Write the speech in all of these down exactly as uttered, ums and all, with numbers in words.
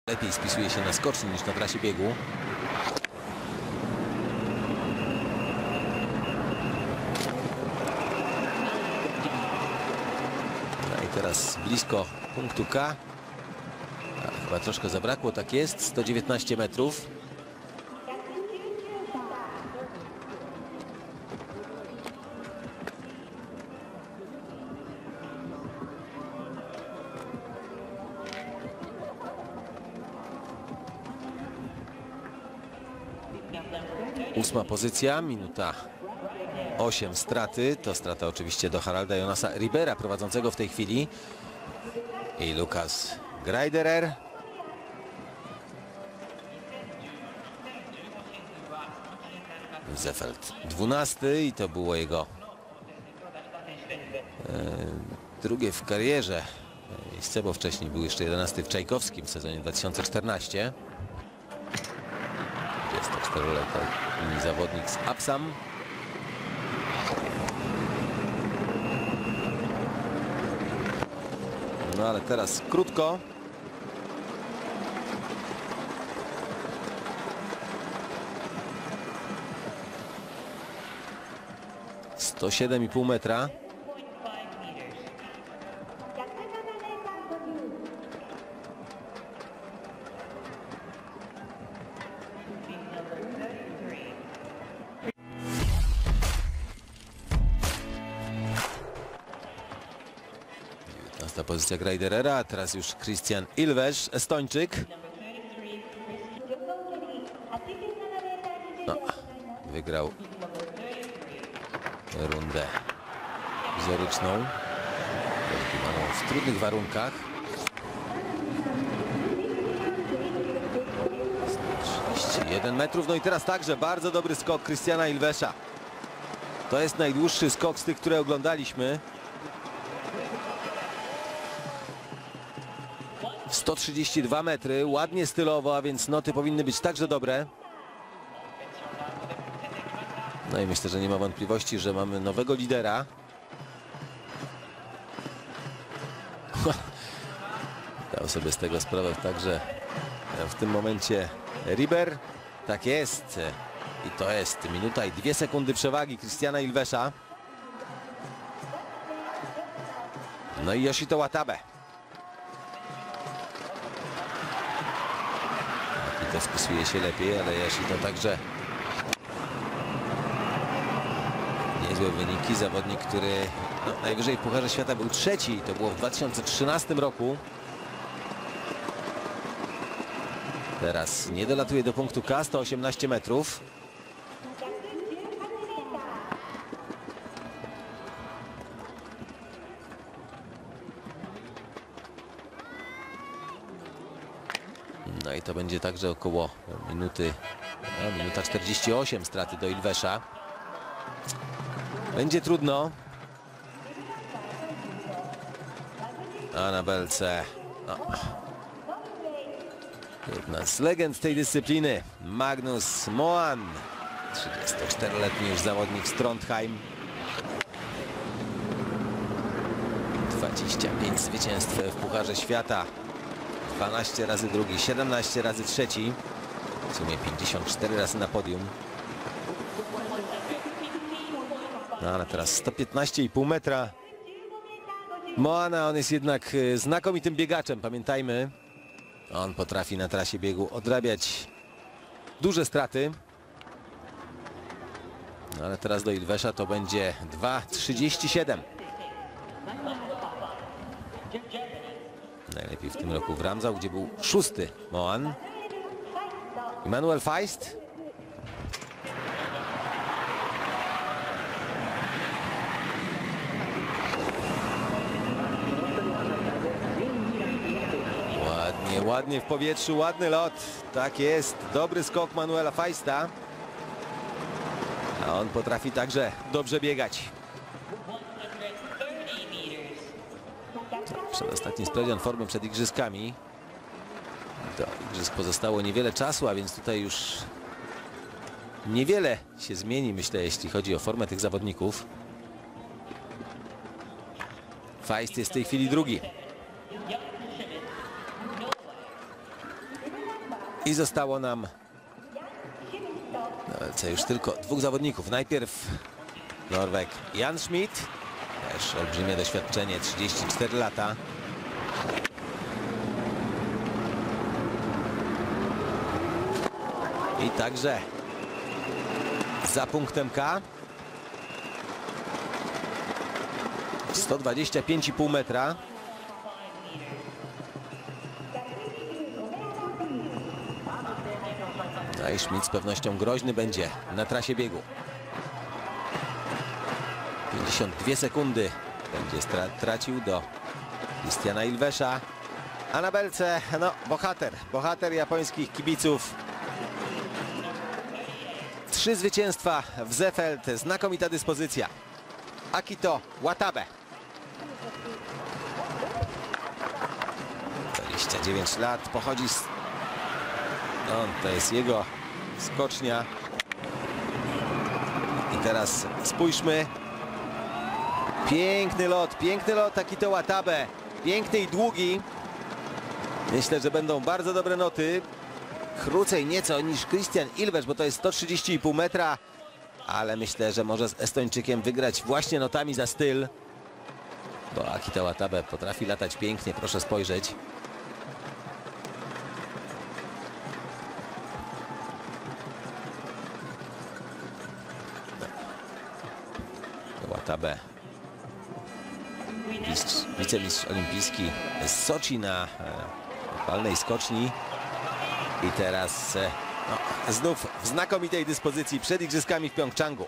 Lepiej spisuje się na skoczni niż na trasie biegu. No i teraz blisko punktu K. A, chyba troszkę zabrakło, tak jest. sto dziewiętnaście metrów. Ósma pozycja, minuta osiem straty. To strata oczywiście do Haralda Jonasa Ribera, prowadzącego w tej chwili. I Lukas Greiderer. Zefeld dwunasty i to było jego e, drugie w karierze miejsce, bo wcześniej był jeszcze jedenasty w Czajkowskim w sezonie dwa tysiące czternastym. dwudziestoczteroletni zawodnik z Apsam. No ale teraz krótko. sto siedem i pół metra. dziewiętnasta pozycja Greiderera, a teraz już Christian Ilves, Estończyk. No, wygrał rundę wizoryczną, w trudnych warunkach. trzydzieści jeden metrów, no i teraz także bardzo dobry skok Christiana Ilvesa. To jest najdłuższy skok z tych, które oglądaliśmy. sto trzydzieści dwa metry, ładnie stylowo, a więc noty powinny być także dobre. No i myślę, że nie ma wątpliwości, że mamy nowego lidera. Dał sobie z tego sprawę także w tym momencie Riber. Tak jest. I to jest minuta i dwie sekundy przewagi Christiana Ilvesa. No i Yoshito Watabe. I to spisuje się lepiej, ale Yoshito także niezłe wyniki. Zawodnik, który no, najwyżej w Pucharze Świata był trzeci. To było w dwa tysiące trzynastym roku. Teraz nie dolatuje do punktu K, sto osiemnaście metrów. No i to będzie także około minuty, no, minuta czterdzieści osiem straty do Ilvesa. Będzie trudno. A na belce no. Jedna z legend tej dyscypliny, Magnus Moan, trzydziestoczteroletni już zawodnik z Trondheim. dwadzieścia pięć zwycięstw w Pucharze Świata, dwanaście razy drugi, siedemnaście razy trzeci, w sumie pięćdziesiąt cztery razy na podium. No ale teraz sto piętnaście i pół metra. Moana, on jest jednak znakomitym biegaczem, pamiętajmy. On potrafi na trasie biegu odrabiać duże straty. No ale teraz do Ilvesa to będzie dwa trzydzieści siedem. Najlepiej w tym roku w Ramsau, gdzie był szósty Moan. Emanuel Feist. Ładnie, ładnie w powietrzu, ładny lot. Tak jest, dobry skok Manuela Feista. A on potrafi także dobrze biegać. Przedostatni sprawdzian formy przed igrzyskami. Do igrzysk pozostało niewiele czasu, a więc tutaj już niewiele się zmieni, myślę, jeśli chodzi o formę tych zawodników. Feist jest w tej chwili drugi. I zostało nam na walce już tylko dwóch zawodników. Najpierw Norweg Jan Schmidt, też olbrzymie doświadczenie, trzydzieści cztery lata. I także za punktem K sto dwadzieścia pięć i pół metra. No i Schmidt z pewnością groźny będzie na trasie biegu. pięćdziesiąt dwie sekundy będzie tracił do Christiana Ilvesza. A na belce, no, bohater, bohater japońskich kibiców. Trzy zwycięstwa w Seefeld, znakomita dyspozycja. Akito Watabe. dwadzieścia dziewięć lat, pochodzi z... No, to jest jego skocznia. I teraz spójrzmy. Piękny lot, piękny lot Akito Watabe. Piękny i długi. Myślę, że będą bardzo dobre noty. Krócej nieco niż Christian Ilves, bo to jest sto trzydzieści i pół metra. Ale myślę, że może z Estończykiem wygrać właśnie notami za styl. Bo Akito Watabe potrafi latać pięknie, proszę spojrzeć. Watabe, mistrz, wicemistrz olimpijski z Soczi na palnej skoczni. I teraz no, znów w znakomitej dyspozycji przed igrzyskami w Pjongczangu.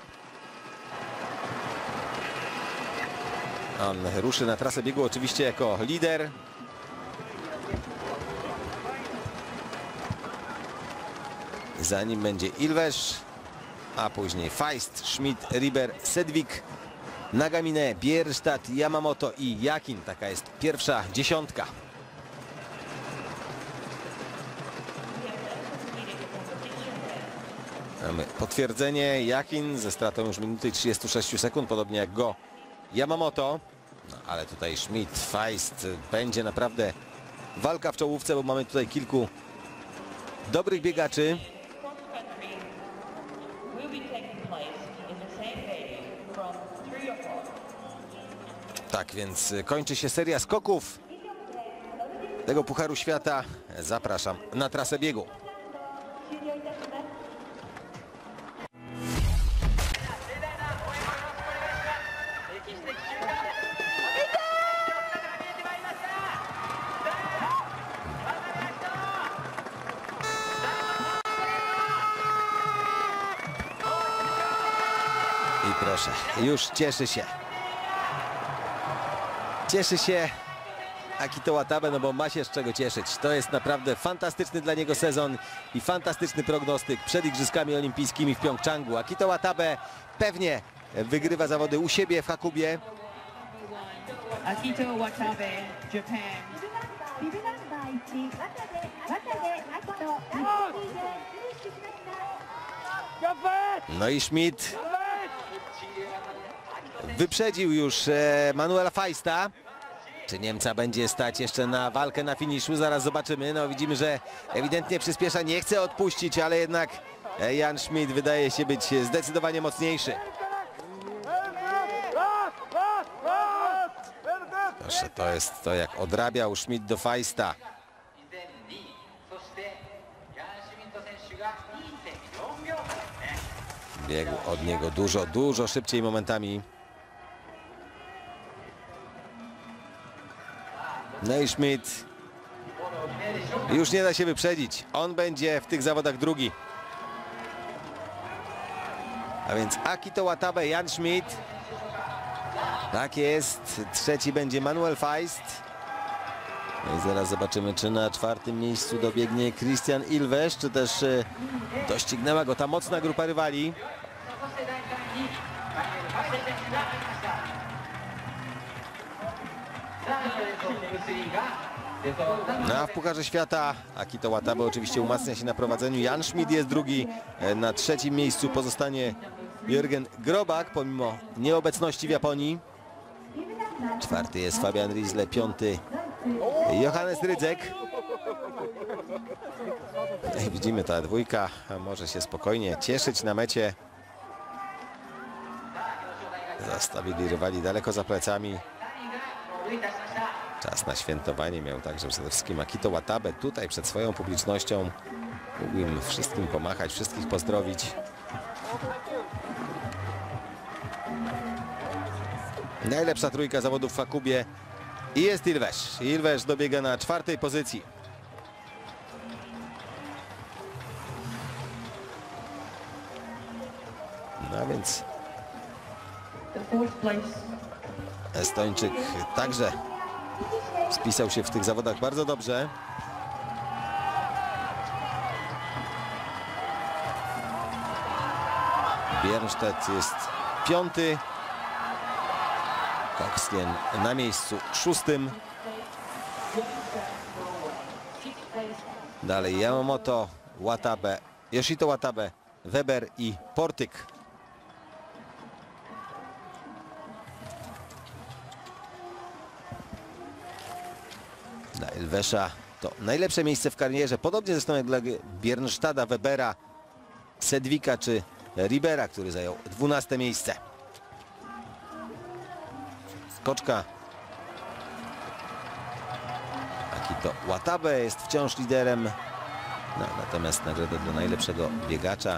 On ruszy na trasę biegu oczywiście jako lider. Za nim będzie Ilves, a później Feist, Schmidt, Riber, Sedvik, Nagamine, Bierstadt, Yamamoto i Jakin. Taka jest pierwsza dziesiątka. Mamy potwierdzenie. Jakin ze stratą już minuty i trzydziestu sześciu sekund, podobnie jak go Yamamoto. No, ale tutaj Schmidt, Feist, będzie naprawdę walka w czołówce, bo mamy tutaj kilku dobrych biegaczy. Tak więc kończy się seria skoków tego Pucharu Świata. Zapraszam na trasę biegu. I proszę, już cieszy się. Cieszy się Akito Watabe, no bo ma się z czego cieszyć. To jest naprawdę fantastyczny dla niego sezon i fantastyczny prognostyk przed Igrzyskami Olimpijskimi w Pjongczangu. Akito Watabe pewnie wygrywa zawody u siebie w Hakubie. Akito Watabe, Japan. No i Schmidt wyprzedził już Manuela Feista. Czy Niemca będzie stać jeszcze na walkę na finiszu? Zaraz zobaczymy. No widzimy, że ewidentnie przyspiesza, nie chce odpuścić, ale jednak Jan Schmidt wydaje się być zdecydowanie mocniejszy. Proszę, to jest to, jak odrabiał Schmidt do Feista. Biegł od niego dużo, dużo szybciej momentami. No i Schmidt już nie da się wyprzedzić. On będzie w tych zawodach drugi. A więc Akito Watabe, Jan Schmidt. Tak jest. Trzeci będzie Manuel Feist. No i zaraz zobaczymy, czy na czwartym miejscu dobiegnie Christian Ilves, czy też y, doścignęła go ta mocna grupa rywali. No a w Pucharze Świata Akito Watabe oczywiście umacnia się na prowadzeniu. Jan Schmidt jest drugi. Na trzecim miejscu pozostanie Jürgen Grobak, pomimo nieobecności w Japonii. Czwarty jest Fabian Riesle, piąty Johannes Rydzek. I widzimy, ta dwójka może się spokojnie cieszyć na mecie. Zostawili rywali daleko za plecami. Czas na świętowanie miał także przede wszystkim Akito Watabe tutaj przed swoją publicznością. Mógł im wszystkim pomachać, wszystkich pozdrowić. Najlepsza trójka zawodów w Hakubie i jest Ilves. Ilves dobiega na czwartej pozycji. No więc Estończyk także spisał się w tych zawodach bardzo dobrze. Bjernstedt jest piąty. Kokslien na miejscu szóstym. Dalej Yamamoto, Watabe, Yoshito Watabe, Weber i Portyk. Dla Ilvesa to najlepsze miejsce w karierze, podobnie zresztą jak dla Bjernstadta, Webera, Sedwika czy Ribera, który zajął dwunaste miejsce. Skoczka. Akito Watabe jest wciąż liderem. No, natomiast nagroda dla najlepszego biegacza,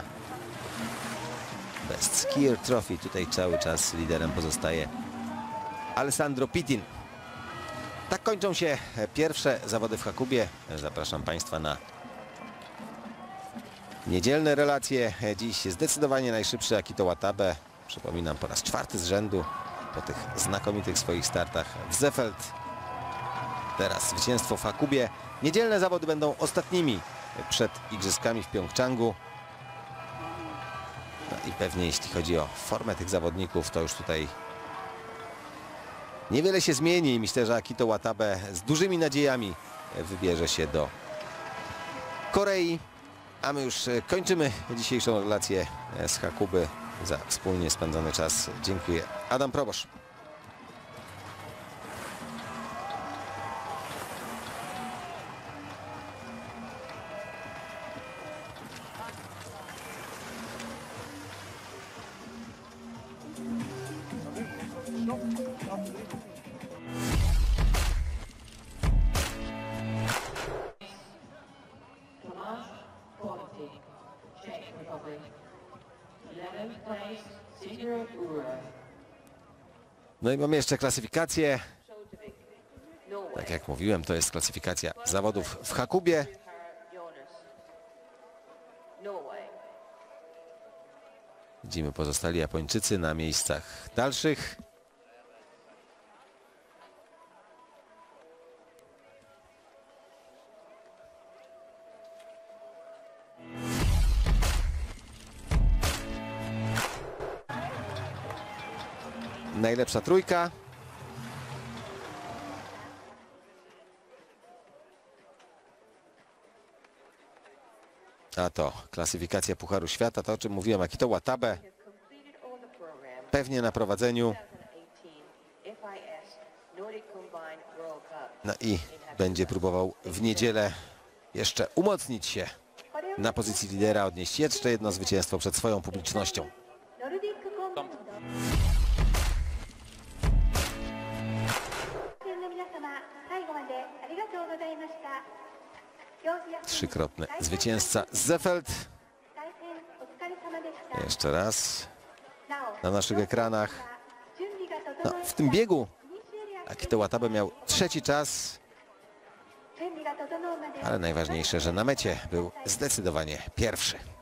Best Skier Trophy, tutaj cały czas liderem pozostaje Alessandro Pittin. Tak kończą się pierwsze zawody w Hakubie. Zapraszam Państwa na niedzielne relacje. Dziś zdecydowanie najszybszy Akito Watabe. Przypominam, po raz czwarty z rzędu po tych znakomitych swoich startach w Seefeld. Teraz zwycięstwo w Hakubie. Niedzielne zawody będą ostatnimi przed igrzyskami w Pjongczangu. No i pewnie jeśli chodzi o formę tych zawodników, to już tutaj niewiele się zmieni. Myślę, że Akito Watabe z dużymi nadziejami wybierze się do Korei. A my już kończymy dzisiejszą relację z Hakuby. Za wspólnie spędzony czas dziękuję. Adam Probosz. No i mamy jeszcze klasyfikację. Tak jak mówiłem, to jest klasyfikacja zawodów w Hakubie. Widzimy pozostali Japończycy na miejscach dalszych. Najlepsza trójka. A to klasyfikacja Pucharu Świata, to o czym mówiłem, Akito Watabe pewnie na prowadzeniu. No i będzie próbował w niedzielę jeszcze umocnić się na pozycji lidera, odnieść jeszcze jedno zwycięstwo przed swoją publicznością. Trzykrotny zwycięzca z Seefeld. Jeszcze raz na naszych ekranach. No, w tym biegu Akito Watabe miał trzeci czas, ale najważniejsze, że na mecie był zdecydowanie pierwszy.